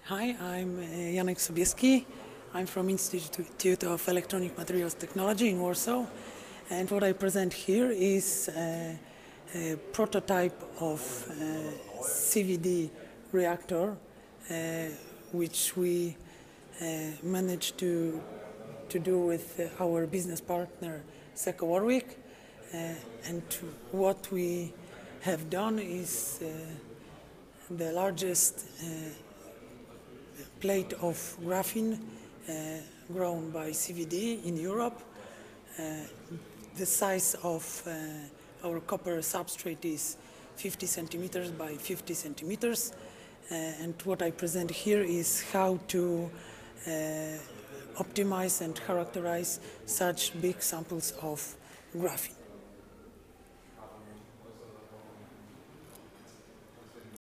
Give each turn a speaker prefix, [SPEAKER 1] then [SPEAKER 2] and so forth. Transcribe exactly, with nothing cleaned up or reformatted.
[SPEAKER 1] Hi, I'm uh, Sobieski. I'm from Institute of Electronic Materials Technology in Warsaw, and what I present here is uh, a prototype of uh, C V D reactor, uh, which we uh, managed to to do with uh, our business partner Seco Warwick, uh, and what we have done is uh, the largest uh, plate of graphene uh, grown by C V D in Europe. Uh, the size of uh, our copper substrate is fifty centimeters by fifty centimeters. Uh, and what I present here is how to uh, optimize and characterize such big samples of graphene.